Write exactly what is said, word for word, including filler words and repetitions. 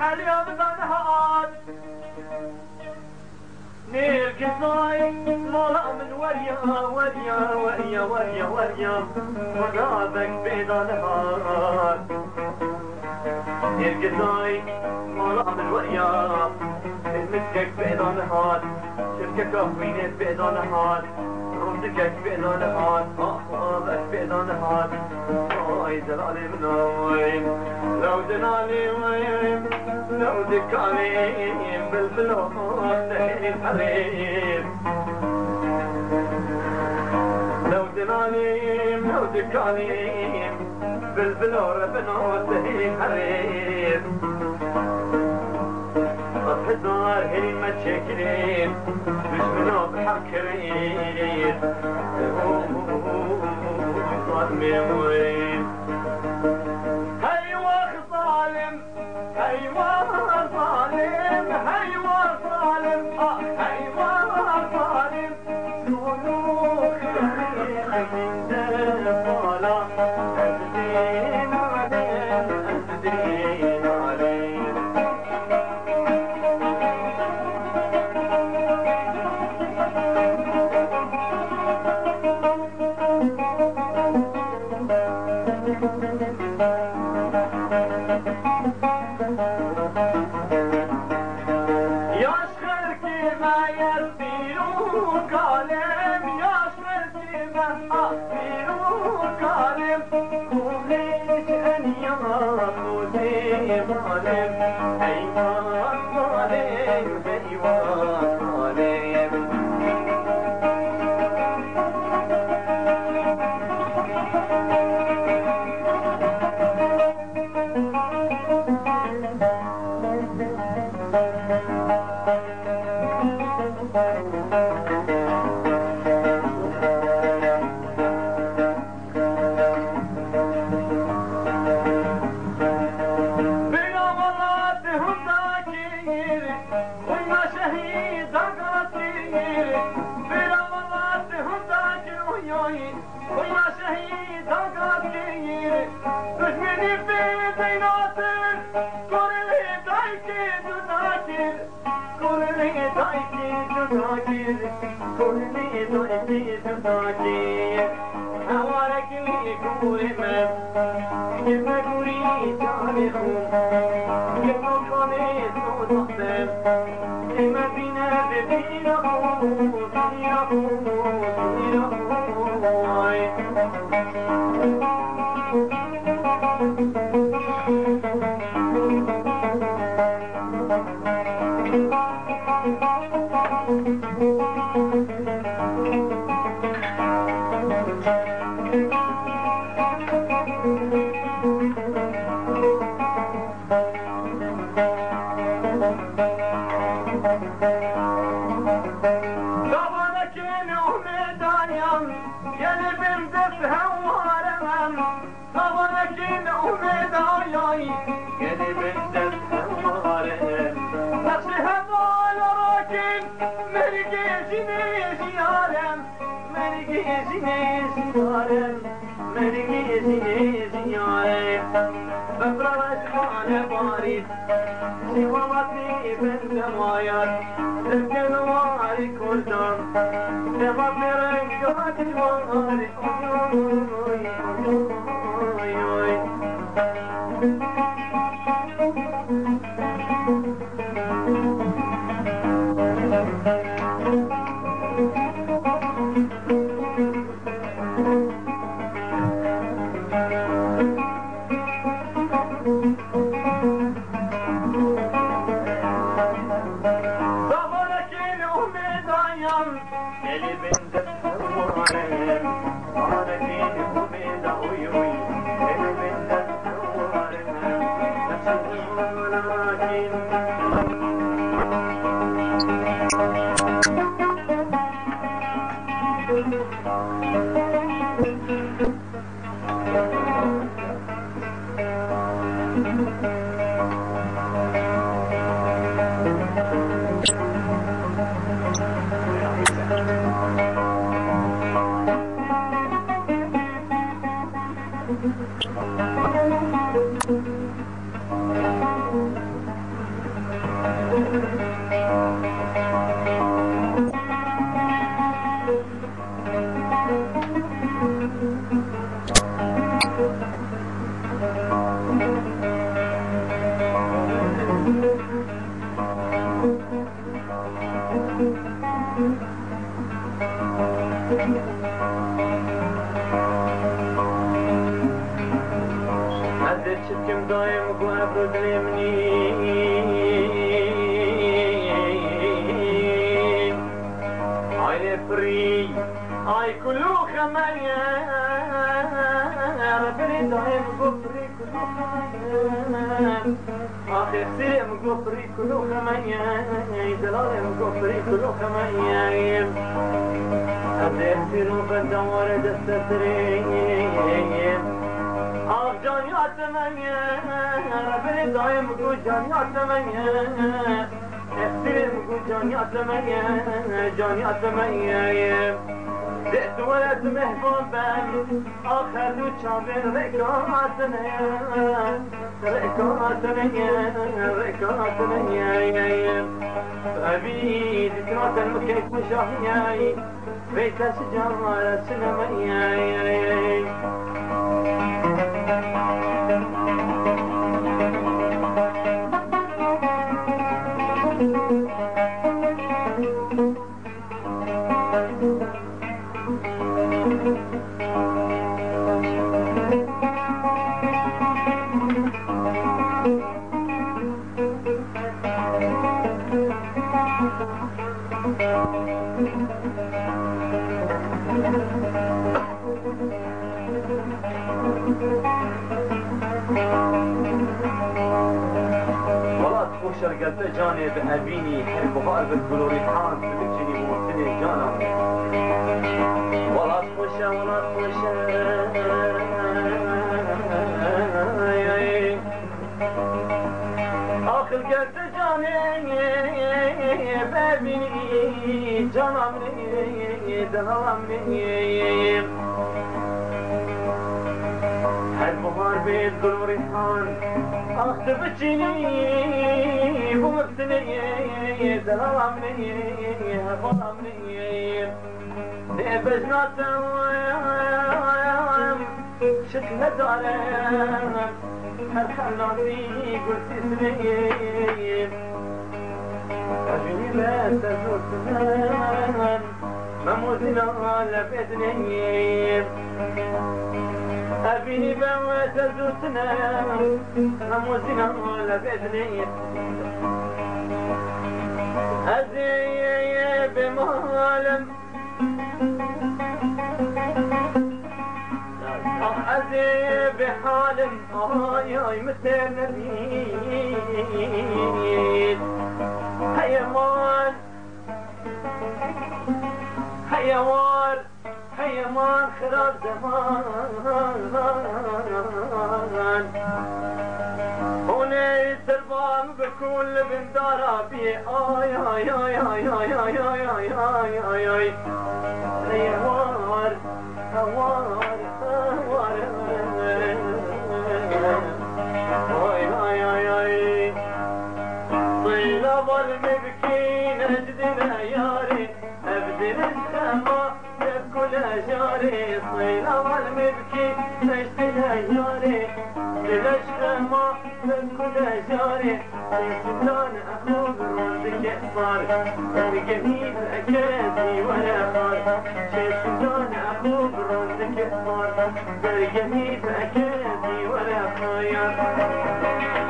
اليوم ظنهار نير قصاي مولا من وريا وريا وريا وريا وريا وغابك بيض نهار نير قصاي مولا من وريا مسكك بيض نهار شركك وينك بيض نهار رمزك بيض نهار أخوابك بيض نهار اي زلالي من وين لو دنالي وين لو دكالي بالفلوس تهيني الحريم لو دنالي لو دكالي بالفلوس تهيني الحريم الحزار هلي ما تشكلين مش منو بحكرين ظلمي وين هيوا ظالم هيوا ظالم هيوا ظالم اه هيوا ظالم سلوك من دفالا أزدين عليم أزدين عليم دايم وابرد مني عيني فري اي كلو خمية ربي دايم قفري كلو خمية اخي سيم قفري كلو خمية دلالي قفري كلو خمية أبدأ سيرو بدور دسترين آخ جاني عتمني ربي دايم قول جاني عتمني احترم قول جاني عتمني جاني عتمني دقت ولد محبوبا آخر لو شابر ركعتني ركعتني ركعتني أبي ذكرات المكيف مشاهي بيت شجرة سلمي والله تخوش رقلت جاني بأبيني حلم بغار بالقلوري حان تبكيني موتني جانا والله تخوش والله تخوش آخر قلت جاني بأبيني جانا مني دهلا مني هالبهار بيت ظل وريحان اخت بتجيني ومبتني دلال عمري هفضل عمري بجنات شكل دارم هالحلاتي قلت اسمي أجني لا تزورتنا مموزنا لبدني أبيني بوات زوتنا مموزنا لبدني أزي بمهالم أزي بحالم آي آي مثل نبيل حيوان حيوان حيوان خراب زمان هوني سربان بكل بندار بي آي آي آي آي آي آي آي آي آي آي آي حيوان حوار حوار آي آي آي آي طيلة والمبكين أجدنا ياري أبدل السما كل جاري صيلة والمبكي نشتنا ياري للاشتما من كل جاري سلطان أخوك راسك صار الجميل أكادي ولا خار سلطان أخوك راسك صار الجميل أكادي ولا خيار